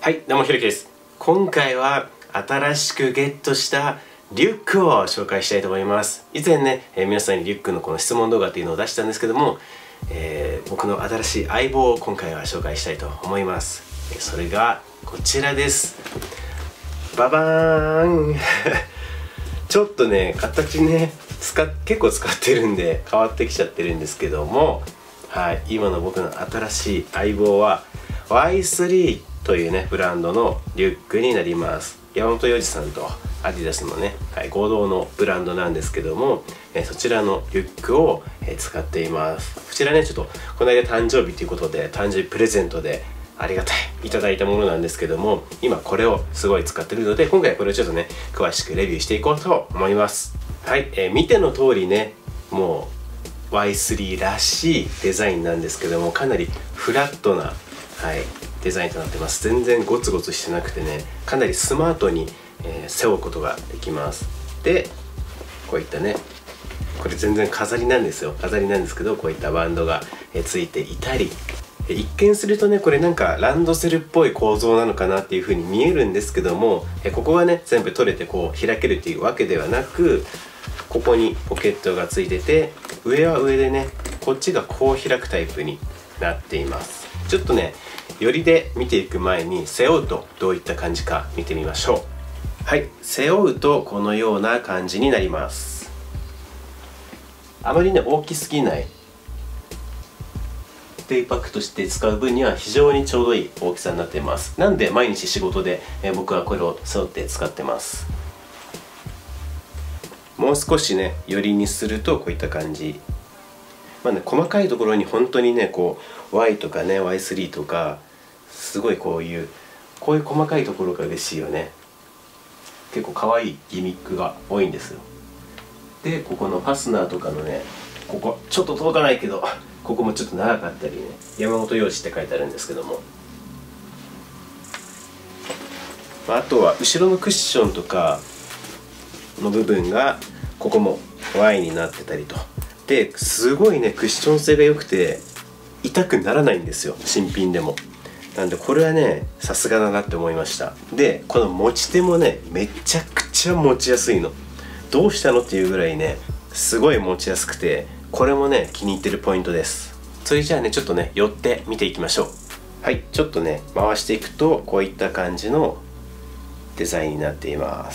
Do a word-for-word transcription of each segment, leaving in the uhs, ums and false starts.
はい、どうもひろきです。今回は新しくゲットしたリュックを紹介したいと思います。以前ね、えー、皆さんにリュックのこの質問動画っていうのを出したんですけども、えー、僕の新しい相棒を今回は紹介したいと思います。それがこちらです。ババーンちょっとね、形ね使結構使ってるんで変わってきちゃってるんですけども、はい、今の僕の新しい相棒は ワイスリー というねブランドのリュックになります。山本洋次さんとアディダスのね、はい、合同のブランドなんですけども、えそちらのリュックを、え使っています。こちらね、ちょっとこの間誕生日ということで誕生日プレゼントでありがたいいただいたものなんですけども、今これをすごい使ってるので、今回はこれをちょっとね詳しくレビューしていこうと思います。はい、えー、見ての通りね、もう ワイスリー らしいデザインなんですけども、かなりフラットな、はい、デザインとなってます。全然ゴツゴツしてなくてね、かなりスマートに、えー、背負うことができます。でこういったね、これ全然飾りなんですよ。飾りなんですけど、こういったバンドが、えー、ついていたり、一見するとね、これなんかランドセルっぽい構造なのかなっていう風に見えるんですけども、えここがね全部取れてこう開けるっていうわけではなく、ここにポケットがついてて、上は上でね、こっちがこう開くタイプになっています。ちょっとね寄りで見ていく前に、背負うとどういった感じか見てみましょう。はい、背負うとこのような感じになります。あまりね大きすぎない、デイパックとして使う分には非常にちょうどいい大きさになっています。なんで毎日仕事で、えー、僕はこれを背負って使ってます。もう少しね寄りにするとこういった感じ。まあね、細かいところに本当にねこう ワイ とかね ワイスリー とか、すごいこういうこういう細かいところが嬉しいよね。結構可愛いギミックが多いんですよ。でここのファスナーとかのね、ここちょっと届かないけど、ここもちょっと長かったりね、山本洋次って書いてあるんですけども、あとは後ろのクッションとかの部分がここも ワイ になってたりと、ですごいねクッション性が良くて痛くならないんですよ、新品でも。なんでこれはねさすがだなって思いました。でこの持ち手もねめちゃくちゃ持ちやすいの。どうしたのっていうぐらいねすごい持ちやすくて、これもね気に入ってるポイントです。それじゃあねちょっとね寄って見ていきましょう。はい、ちょっとね回していくとこういった感じのデザインになっています。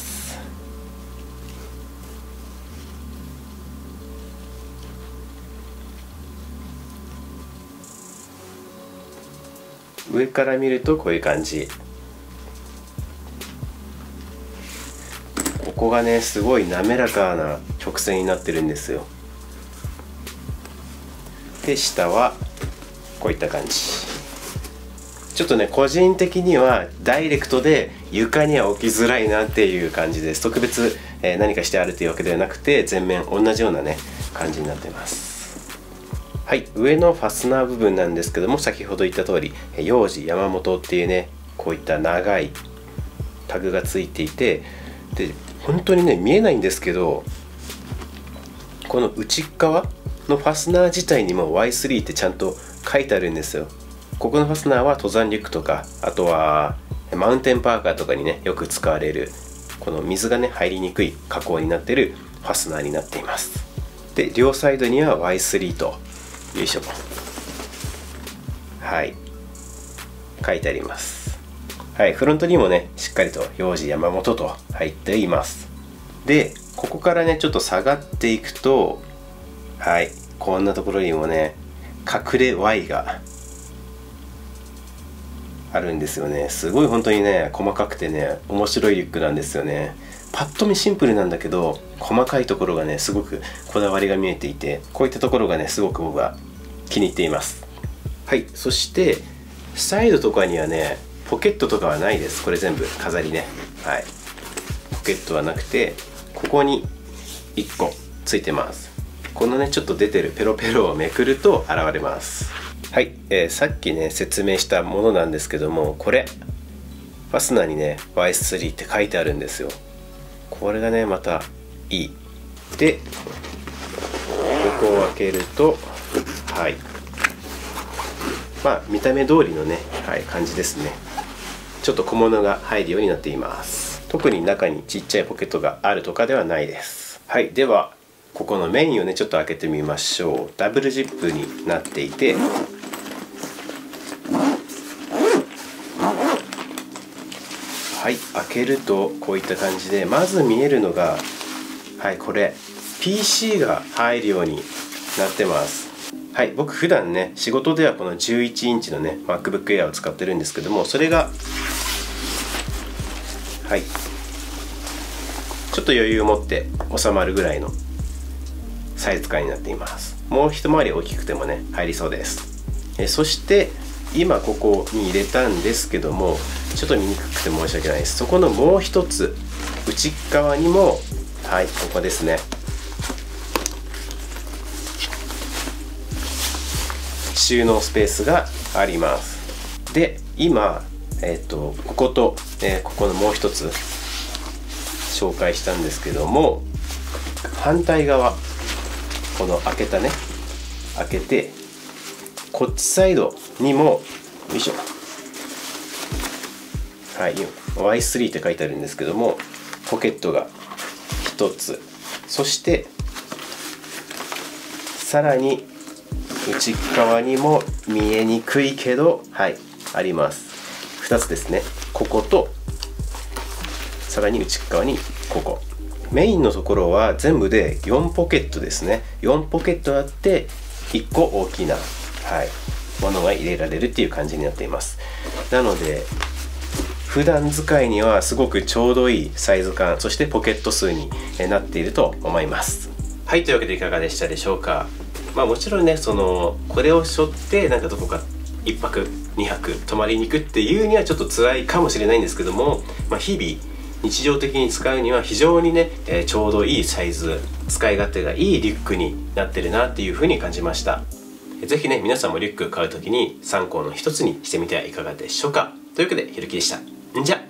上から見るとこういう感じ。ここがねすごい滑らかな曲線になってるんですよ。で下はこういった感じ。ちょっとね個人的にはダイレクトで床には置きづらいなっていう感じです。特別、えー、何かしてあるというわけではなくて、全面同じようなね感じになってます。はい、上のファスナー部分なんですけども、先ほど言った通り洋次山本っていうねこういった長いタグがついていて、で本当にね見えないんですけど、この内側のファスナー自体にも ワイスリー ってちゃんと書いてあるんですよ。ここのファスナーは登山リュックとか、あとはマウンテンパーカーとかにねよく使われる、この水がね入りにくい加工になっているファスナーになっています。で両サイドには ワイスリー と、よいしょ、はい書いてあります。はい、フロントにもねしっかりと洋次山本と入っています。でここからねちょっと下がっていくと、はい、こんなところにもね隠れ ワイ があるんですよね。すごい本当にね細かくてね面白いリュックなんですよね。パッと見シンプルなんだけど、細かいところがねすごくこだわりが見えていて、こういったところがねすごく僕は気に入っています。はい、そしてサイドとかにはねポケットとかはないです。これ全部飾りね。はい、ポケットはなくて、ここにいっこついてます。このねちょっと出てるペロペロをめくると現れます。はい、えー、さっきね説明したものなんですけども、これファスナーにね ワイスリー って書いてあるんですよ。これがねまたいい。でここを開けると、はい、まあ見た目通りのね、はい、感じですね。 ちょっと小物が入るようになっています。特に中にちっちゃいポケットがあるとかではないです。はい、ではここのメインをねちょっと開けてみましょう。ダブルジップになっていて、はい、開けるとこういった感じで、まず見えるのが、はい、これ ピーシー が入るようになってます。はい、僕普段ね仕事ではこのじゅういちインチのね MacBook Air を使ってるんですけども、それがはいちょっと余裕を持って収まるぐらいのサイズ感になっています。もう一回り大きくてもね入りそうです。えそして今ここに入れたんですけども、ちょっと見にくくて申し訳ないです。そこのもう一つ内側にも、はい、ここですね、収納スペースがあります。で今、えー、とここと、えー、ここのもう一つ紹介したんですけども、反対側この開けたね開けてこっちサイドにもよいしょ、はい、ワイスリー って書いてあるんですけども、ポケットがひとつ、そしてさらに内側にも見えにくいけど、はいあります。ふたつですね。こことさらに内側にここ、メインのところは全部でよんポケットですね。よんポケットあっていっこ大きな、はい、ものが入れられるっていう感じになっています。なので普段使いにはすごくちょうどいいサイズ感、そしてポケット数になっていると思います。はい、というわけでいかがでしたでしょうか。まあもちろんね、そのこれを背負ってなんかどこかいっぱくにはく泊まりに行くっていうにはちょっと辛いかもしれないんですけども、まあ、日々日常的に使うには非常にね、えー、ちょうどいいサイズ、使い勝手がいいリュックになってるなっていう風に感じました。ぜひね皆さんもリュック買う時に参考の一つにしてみてはいかがでしょうか。というわけでひろきでした。んじゃ。